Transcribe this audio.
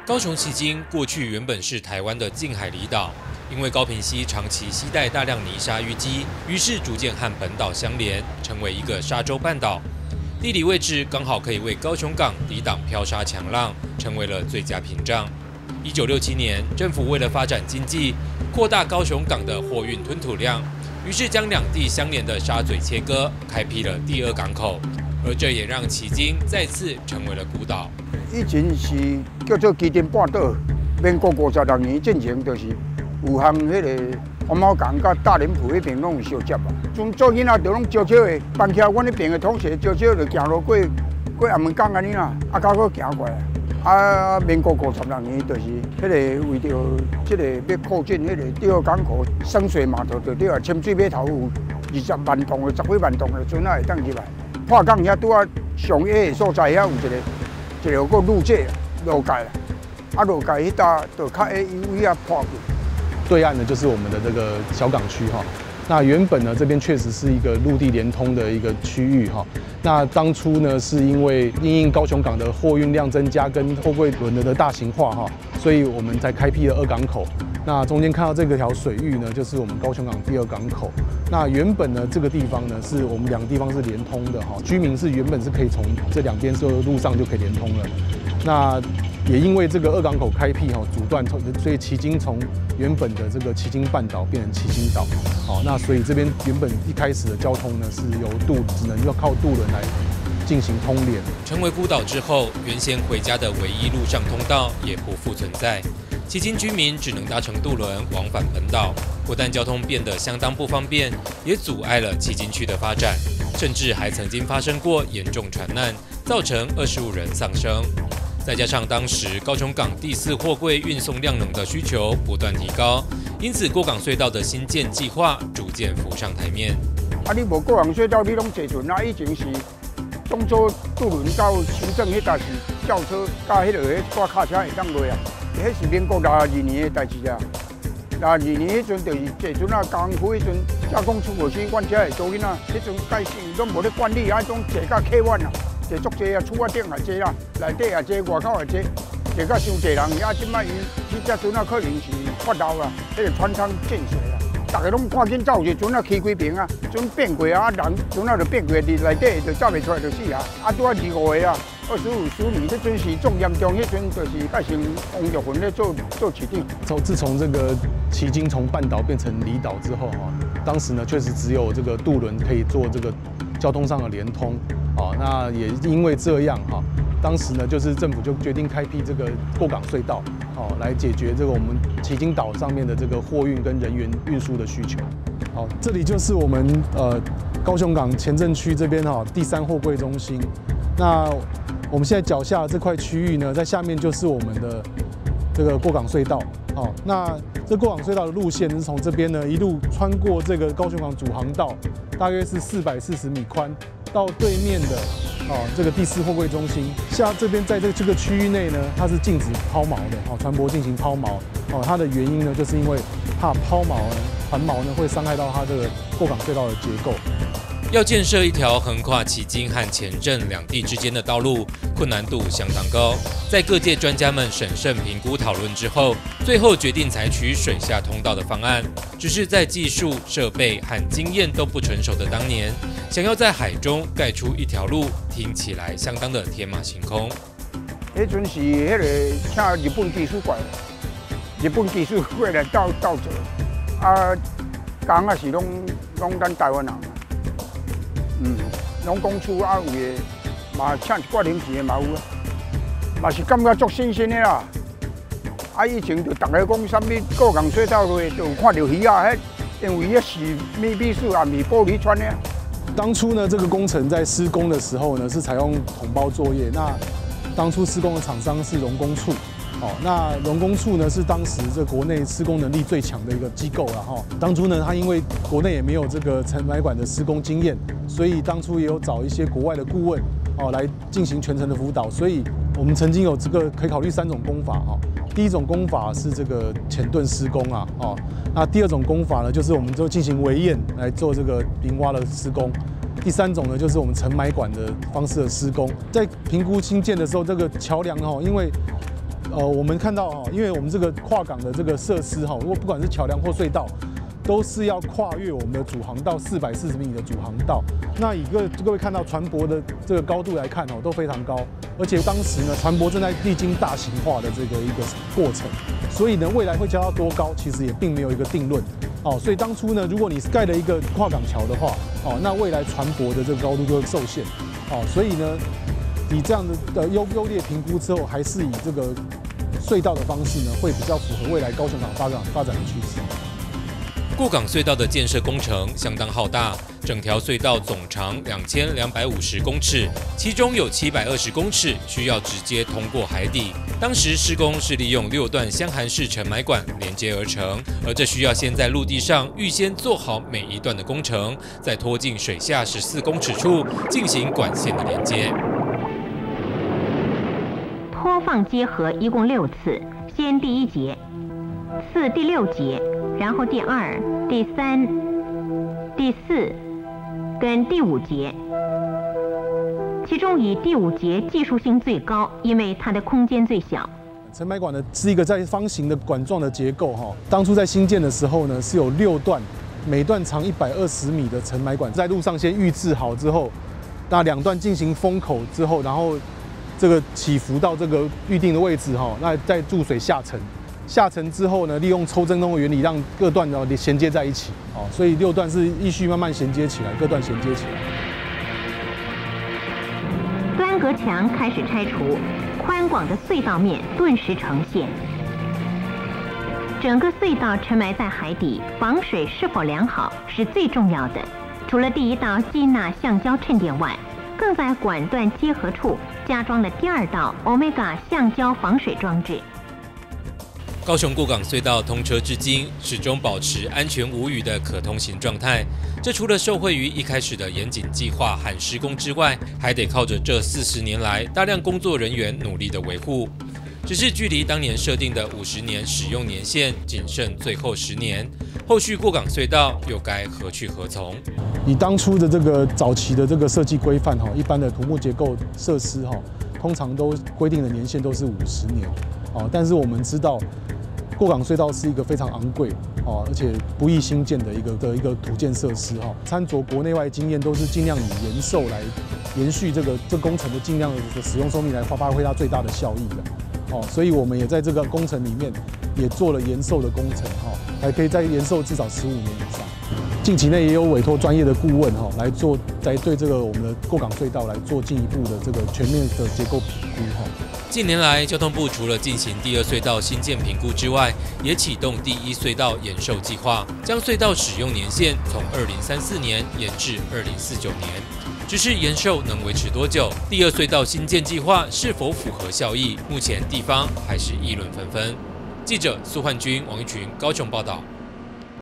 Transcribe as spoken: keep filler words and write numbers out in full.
高雄旗津过去原本是台湾的近海离岛，因为高屏溪长期携带大量泥沙淤积，于是逐渐和本岛相连，成为一个沙洲半岛。地理位置刚好可以为高雄港抵挡漂沙强浪，成为了最佳屏障。一九六七年，政府为了发展经济，扩大高雄港的货运吞吐量，于是将两地相连的沙嘴切割，开辟了第二港口。而这也让旗津再次成为了孤岛。 以前是叫做旗津半岛，民国五十六年进前就是有项迄个黄毛港甲大林埔迄边拢有相接啊。从做囡仔就拢少少的，搬起阮迄边的同学少少就行路过过厦门港安尼啦，啊，到搁行过来。啊，民国五十六年就是迄个为着即个要扩建迄个第二港口深水码头，就对啊，深水码头有二十万吨的、十几万吨的船啊会当入来。破港遐拄啊上野的所在遐有一个一个个路界路界啦，啊路界迄搭就较会由位啊破过。 对岸呢就是我们的这个小港区哈。那原本呢，这边确实是一个陆地连通的一个区域哈。那当初呢，是因为因应高雄港的货运量增加跟货柜轮的大型化哈，所以我们才开辟了二港口。那中间看到这个条水域呢，就是我们高雄港第二港口。那原本呢，这个地方呢，是我们两个地方是连通的哈，居民是原本是可以从这两边这路上就可以连通了。那也因为这个二港口开辟哈，阻断，所以旗津从原本的这个旗津半岛变成旗津岛，好，那所以这边原本一开始的交通呢是由渡，只能要靠渡轮来进行通联。 成为孤岛之后，原先回家的唯一陆上通道也不复存在，旗津居民只能搭乘渡轮往返本岛，不但交通变得相当不方便，也阻碍了旗津区的发展，甚至还曾经发生过严重船难，造成二十五人丧生。再加上当时高雄港第四货柜运送量能的需求不断提高，因此过港隧道的新建计划逐渐浮上台面。 啊，你无过港隧道，你拢坐船啊，以前是当初渡轮到行政迄搭是轿车加迄个迄挂卡车会当落啊，迄是民国六十二年的代志啊。六十二年迄阵就是坐船啊，工区迄阵加工出无时，阮遮会做囡仔，迄阵改性拢无咧管理，啊，种坐甲客弯啊。坐足济啊，厝啊顶也济啦，内底也济，外口也济，坐甲伤济人。啊，即摆伊即只船啊，可能是发漏啦，迄个船舱建设啦，大家拢赶紧走，一船啊起几平啊，船变过啊，人船啊就变过，伫内底就走袂出来就死啊。啊，拄啊二五个啊，二十五、十年，迄阵是重严重，迄阵就是改成王玉云咧做做市长。 从自从这个旗津从半岛变成离岛之后哈，当时呢确实只有这个渡轮可以做这个交通上的连通。好，那也因为这样哈，当时呢，就是政府就决定开辟这个过港隧道，好，来解决这个我们旗津岛上面的这个货运跟人员运输的需求。好，这里就是我们呃高雄港前镇区这边哈第三货柜中心。那我们现在脚下这块区域呢，在下面就是我们的这个过港隧道。好，那这过港隧道的路线是从这边呢一路穿过这个高雄港主航道，大约是四百四十米宽。到对面的哦，这个第四货柜中心，下这边在这个这个区域内呢，它是禁止抛锚的哦，船舶进行抛锚哦。它的原因呢，就是因为怕抛锚呢，船锚呢会伤害到它这个过港隧道的结构。 要建设一条横跨旗津和前镇两地之间的道路，困难度相当高。在各界专家们审慎评估讨论之后，最后决定采取水下通道的方案。只是在技术、设备和经验都不成熟的当年，想要在海中盖出一条路，听起来相当的天马行空。 迄阵是迄个请日本技术过来，日本技术过来斗斗做，啊，工啊是拢拢咱台湾人。嗯，拢讲厝啊有诶，嘛请一寡零钱诶嘛有啊，嘛是感觉足新鲜诶啦。啊，以前就逐个讲啥物过港隧道落，就有看到鱼啊，迄因为迄是密闭式啊，密玻璃窗诶。 当初呢，这个工程在施工的时候呢，是采用统包作业。那当初施工的厂商是荣工处。哦，那荣工处呢是当时这国内施工能力最强的一个机构了哈。当初呢，他因为国内也没有这个承埋管的施工经验，所以当初也有找一些国外的顾问哦来进行全程的辅导。所以我们曾经有这个可以考虑三种工法哈。第一种工法是这个潜盾施工啊，哦，那第二种工法呢，就是我们就进行围堰来做这个平挖的施工。第三种呢，就是我们承埋管的方式的施工。在评估新建的时候，这个桥梁哦，因为呃，我们看到哈，因为我们这个跨港的这个设施哈，如果不管是桥梁或隧道，都是要跨越我们的主航道四百四十米的主航道。那以各各位看到船舶的这个高度来看哦，都非常高，而且当时呢，船舶正在历经大型化的这个一个过程，所以呢，未来会交到多高，其实也并没有一个定论。哦，所以当初呢，如果你盖了一个跨港桥的话，哦，那未来船舶的这个高度就会受限。哦，所以呢，以这样的的优优劣评估之后，还是以这个隧道的方式呢，会比较符合未来高雄港发展发展的趋势。 过港隧道的建设工程相当浩大，整条隧道总长两千两百五十公尺，其中有七百二十公尺需要直接通过海底。当时施工是利用六段箱涵式沉埋管连接而成，而这需要先在陆地上预先做好每一段的工程，再拖进水下十四公尺处进行管线的连接。 拖放接合一共六次，先第一节，次第六节。然后第二、第三、第四跟第五节，其中以第五节技术性最高，因为它的空间最小。 沉埋管呢是一个在方形的管状的结构哈，当初在新建的时候呢是有六段，每段长一百二十米的沉埋管，在路上先预制好之后，那两段进行封口之后，然后这个起伏到这个预定的位置哈，那再注水下沉。下沉之后呢，利用抽真空的原理让各段呢衔接在一起，哦，所以六段是依序慢慢衔接起来，各段衔接起来。 端隔墙开始拆除，宽广的隧道面顿时呈现。整个隧道沉埋在海底，防水是否良好是最重要的。除了第一道吸纳橡胶衬垫外，更在管段接合处加装了第二道 Omega 橡胶防水装置。 高雄过港隧道通车至今，始终保持安全无虞的可通行状态。这除了受惠于一开始的严谨计划和施工之外，还得靠着这四十年来大量工作人员努力的维护。只是距离当年设定的五十年使用年限仅剩最后十年，后续过港隧道又该何去何从？ 以当初的这个早期的这个设计规范哈，一般的土木结构设施哈，通常都规定的年限都是五十年，哦，但是我们知道。过港隧道是一个非常昂贵哦，而且不易兴建的一个的一个土建设施哈。参照国内外经验，都是尽量以延寿来延续这个这工程的尽量的使用寿命来发挥它最大的效益的哦。所以我们也在这个工程里面也做了延寿的工程哈，还可以再延寿至少十五年以上。近期内也有委托专业的顾问哈来做，来对这个我们的过港隧道来做进一步的这个全面的结构评估哈。 近年来，交通部除了进行第二隧道新建评估之外，也启动第一隧道延寿计划，将隧道使用年限从二零三四年延至二零四九年。只是延寿能维持多久？第二隧道新建计划是否符合效益？目前地方还是议论纷纷。记者苏焕君、王一群高雄报道。